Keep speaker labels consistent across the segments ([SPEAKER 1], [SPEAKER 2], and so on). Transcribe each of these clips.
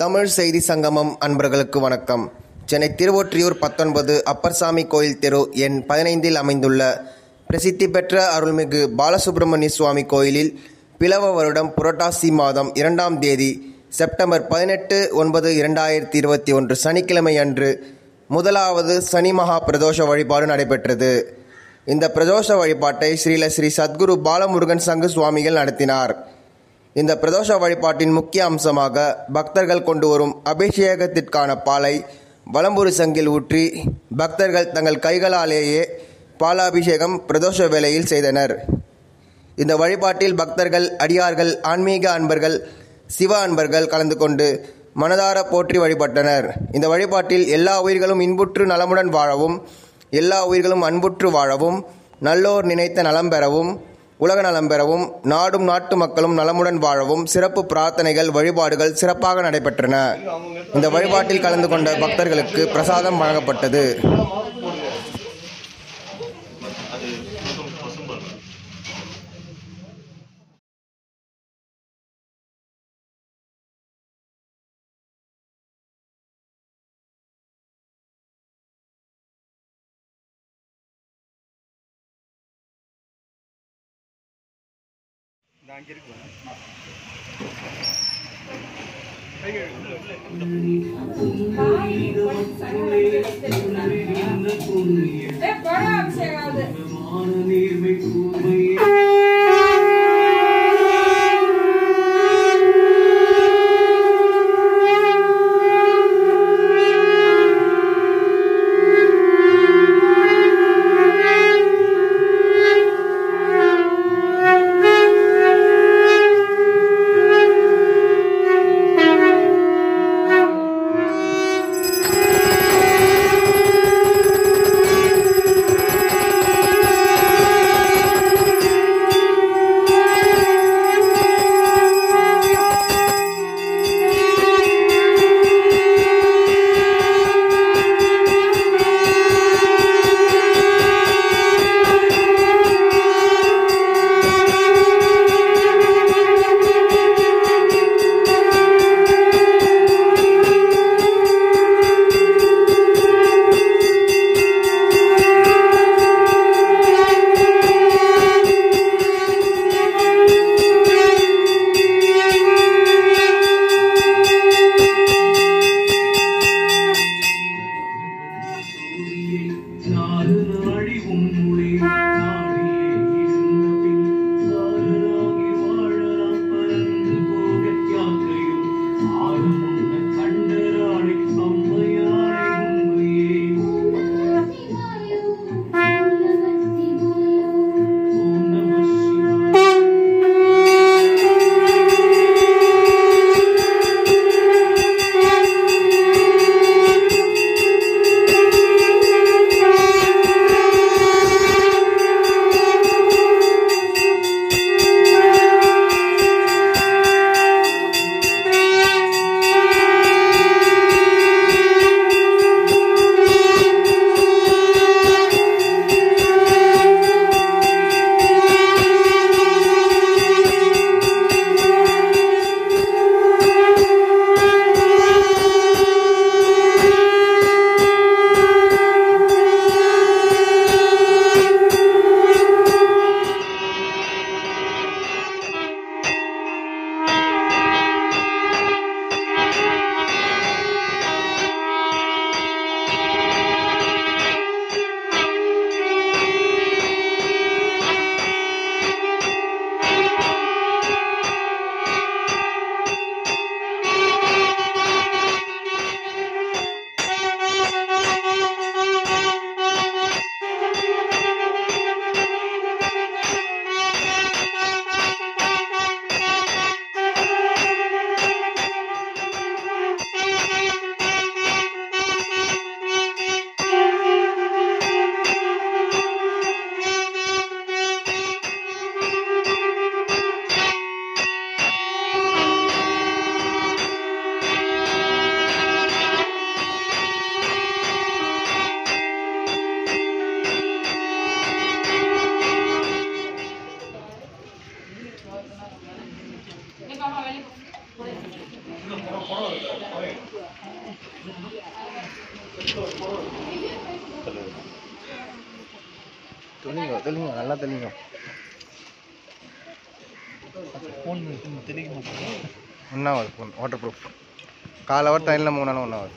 [SPEAKER 1] தமிழ் செய்தி சங்கமம் அன்பர்களுக்கு வணக்கம். சென்னை திருவொற்றியூர் 19 அப்பர்சாமி கோயில் தெரு எண் 15இல் அமைந்துள்ள பிரசித்தி பெற்ற அருள்மிகு பாலசுப்பிரமணிய சுவாமி கோயிலில் பிலவ வருடம் புரட்டாசி மாதம் 2ஆம் தேதி செப்டம்பர் 18/9/2021 சனிக்கிழமை அன்று முதலாவது சனி மகா பிரதோஷ வழிபாடு நடைபெற்றது. இந்த பிரதோஷ வழிபாட்டை ஸ்ரீ சத்குரு பாலமுருகன் சங்கு சுவாமிகள் நடத்தினார். இந்த பிரதோஷ வழிபாட்டின் முக்கிய அம்சமாக பக்தர்கள் கொண்டு வரும் அபிஷேகத்திற்கான பாலை வலம்புரி சங்கில் ஊற்றி பக்தர்கள் தங்கள் கைகளாலேயே பாலாபிஷேகம் பிரதோஷ வேளையில் செய்தனர். இந்த வழிபாட்டில் பக்தர்கள், அடியார்கள், ஆன்மீக அன்பர்கள், சிவ அன்பர்கள் கலந்து கொண்டு மனதார போற்றி வழிபட்டனர். இந்த வழிபாட்டில் எல்லா உயிர்களும் இன்புற்று நலமுடன் வாழவும், எல்லா உயிர்களும் அன்புற்று வாழவும், நல்லோர் நினைத்த நலம் பெறவும், உலக நலம் பெறவும், நாடும் நாட்டு மக்களும் நலமுடன் வாழவும் சிறப்பு பிரார்த்தனைகள், வழிபாடுகள் சிறப்பாக நடைபெற்றன. இந்த வழிபாட்டில் கலந்து கொண்ட பக்தர்களுக்கு பிரசாதம் வழங்கப்பட்டது. தெளிங்க நல்லா தெளிங்க. ஒன்றாவது ஃபோன் வாட்டர் ப்ரூஃப். கால் ஹவர் ட்ரெயினில் 3 நாள் ஒன்றாவது.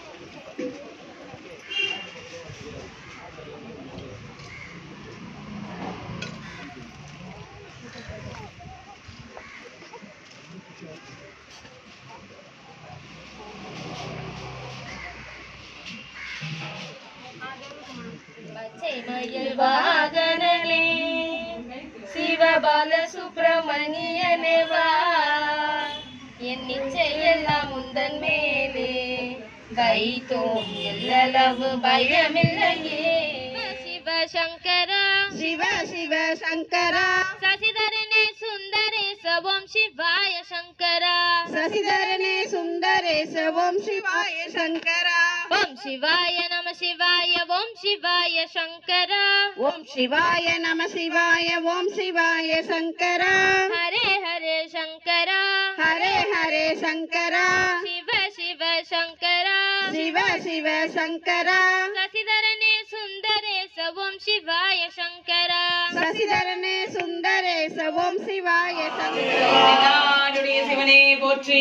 [SPEAKER 2] வாகனே சிவபால சுப்பிரமணியனே வா, என் நிச்சயெல்லாம் முந்தன் மேலே வைத்தோம், எல்லளவு பயமில்லையே. சிவ சங்கரா
[SPEAKER 3] சிவ சிவ சங்கரா
[SPEAKER 2] சசிதரனே சுந்தரேச ஓம் சிவாய சங்கரா
[SPEAKER 3] சசிதரனே சுந்தரேச ஓம் சிவாய சங்கரா
[SPEAKER 2] ஓம் சிவாய நம சிவாய ஓம் சிவாய சங்கரா
[SPEAKER 3] ஓம் சிவாய நம சிவாய ஓம் சிவாய சங்கரா
[SPEAKER 2] ஹரே ஹரே சங்கரா
[SPEAKER 3] ஹரே ஹரே சங்கரா
[SPEAKER 2] சிவ சிவ சங்கரா
[SPEAKER 3] சிவ சிவ சங்கரா
[SPEAKER 2] சசிதரனே சுந்தரேச ஓம் சிவாய சங்கரா
[SPEAKER 3] சசிதரனே சுந்தரேச ஓம் சிவாய சங்கரா.
[SPEAKER 4] நாடுடைய சிவனே போற்றி.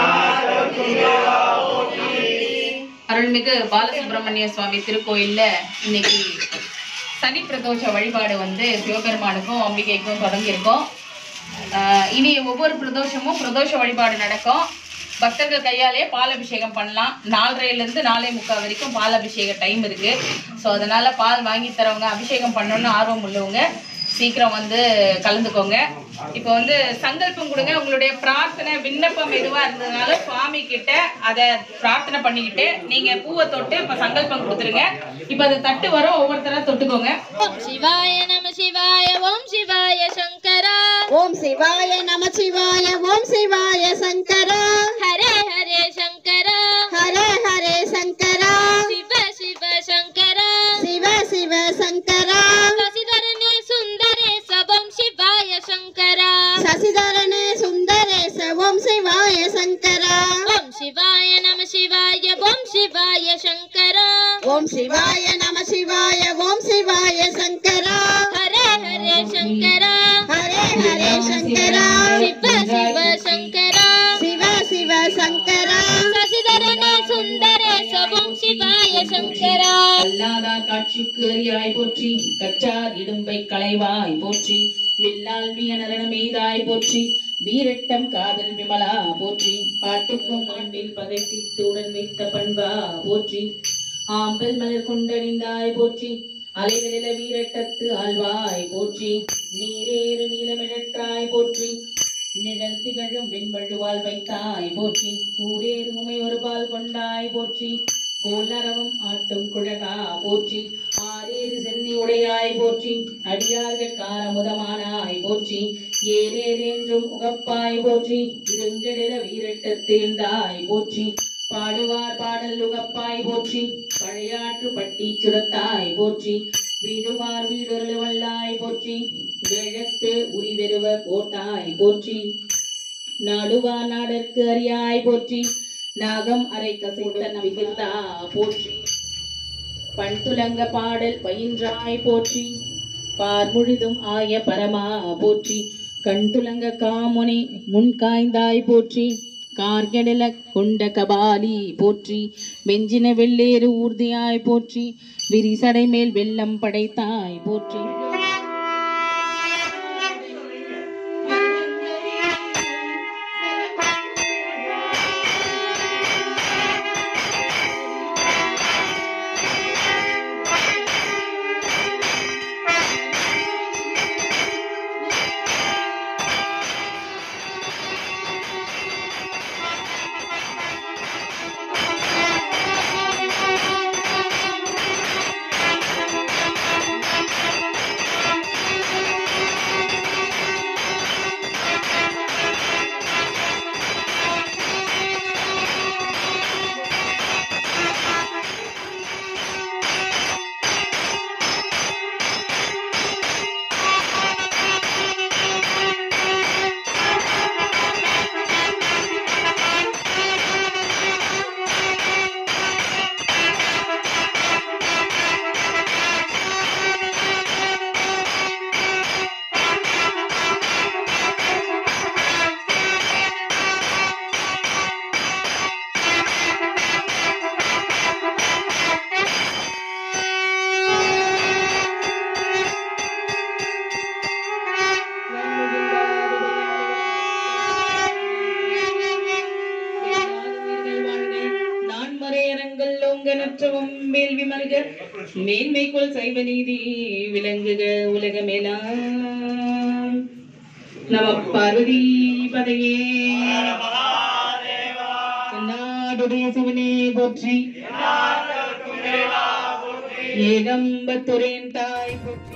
[SPEAKER 4] அருள்மிகு பாலசுப்ரமணிய சுவாமி திருக்கோயில்ல இன்னைக்கு சனி பிரதோஷ வழிபாடு சிவபெருமானுக்கும் அம்பிகைக்கும் தொடங்கியிருக்கோம். இனி ஒவ்வொரு பிரதோஷமும் பிரதோஷ வழிபாடு நடக்கும். பக்தர்கள் கையாலே பால் அபிஷேகம் பண்ணலாம். 4:30லேருந்து 4:45 வரைக்கும் பால் அபிஷேக டைம் இருக்கு. ஸோ அதனால பால் வாங்கி தரவங்க, அபிஷேகம் பண்ணணும்னு ஆர்வம் உள்ளவங்க சீக்கிரம் கலந்துக்கோங்க. இப்போ சங்கல்பம் கொடுங்க. உங்களுடைய பிரார்த்தனை விண்ணப்பம் எதுவா இருந்ததுனால சுவாமி கிட்ட அதை பிரார்த்தனை பண்ணிக்கிட்டு நீங்க பூவை தொட்டு இப்ப சங்கல்பம் கொடுத்துருங்க. இப்ப அது தட்டு வரும், ஒவ்வொருத்தரா தொட்டுக்கோங்க.
[SPEAKER 2] ஓம் சிவாய நம சிவாய ஓம் சிவாய சங்கரா
[SPEAKER 3] ஓம் சிவாய நம சிவாய ஓம் சிவாய சங்கரா
[SPEAKER 2] ஹரே ஹரே சங்கரா
[SPEAKER 3] ஹரே ஹரே சங்கரா
[SPEAKER 2] சிவ சிவ சங்கரா
[SPEAKER 3] சிவ சிவ சங்கரா
[SPEAKER 2] சசிதரனே சுந்தரேச ஓம் சிவாய சங்கரா
[SPEAKER 3] சசிதரனே சுந்தரேச ஓம் சிவாய சங்கரா
[SPEAKER 2] ஓம் சிவாய நம சிவாய ஓம் சிவாய சங்கரா
[SPEAKER 3] ஓம் சிவாய நம சிவாய ஓம் சிவாய சங்கரா
[SPEAKER 2] ஹரே ஹரே சங்கரா
[SPEAKER 3] ஹரே ஹரே சங்கரா
[SPEAKER 2] சிவ சிவ சங்கரா
[SPEAKER 3] சிவ சிவ சங்கரா
[SPEAKER 2] சசிதரனே சுந்தரேச ஓம் சிவாய சங்கரா
[SPEAKER 4] அல்லாதார் காட்சிக்கு அறியாய் போற்றி, கற்றார் இடும்பை களைவாய் போற்றி, வில்லால் வியனரண மீதாய் போற்றி, வீரட்டம் காதல் விமலா போற்றி, பாட்டுக்கும் ஆண்டில் பகை தீர்த்து உடன் வைத்த பண்பா போற்றி, ஆம்பல் மலர் கொண்டறிந்தாய் போற்றி, அலைகளில வீரட்டத்து ஆழ்வாய் போற்றி, நீரேறு நீலமிழற்றாய் போற்றி, நிழல் திகழும் வெண்வழுவால் வைத்தாய் போற்றி, கூரேறு உமை ஒரு பால் கொண்டாய் போற்றி, கோலரவம் ஆட்டும் குழகா போற்றி, ஆரேறு சென்னி உடையாய் போற்றி, அடியார்கள் காரமுதமானாய் போற்றி, ஏரேர் என்றும் உகப்பாய் போற்றி, இருங்கடில வீரட்டத்தேழ்ந்தாய் போற்றி, பாடுவார் பாடல் உகப்பாய் போற்றி, பழையாற்று பட்டி சுரத்தாய் போற்றி, வீடுவார் வீடொரு வல்லாய் போற்றி, வேழத்து உரிவெருவ போட்டாய் போற்றி, நாடுவார் நாடற்கு அறியாய் போற்றி, நாகம் அரை கசைத்த நம்பிகிர்தா போற்றி, பண்துலங்க பாடல் பயின்றாய் போற்றி, பார்முழுதும் ஆய பரமா போற்றி, கண்துலங்க காமுனி முன்காய்ந்தாய் போற்றி, கார்கடல கொண்ட கபாலி போற்றி, வெஞ்சின வெள்ளேறு ஊர்தியாய் போற்றி, விரிசடை மேல் வெள்ளம் படைத்தாய் போற்றி.
[SPEAKER 5] மல்க மேன்மைக்குள் சைவ நீதி விளங்குக உலகமெல்லாம். நம பார்வதி பதையே. நாடுடைய சிவனே போற்றி. ஏகம்பத்துரையின் தாய் போற்றி.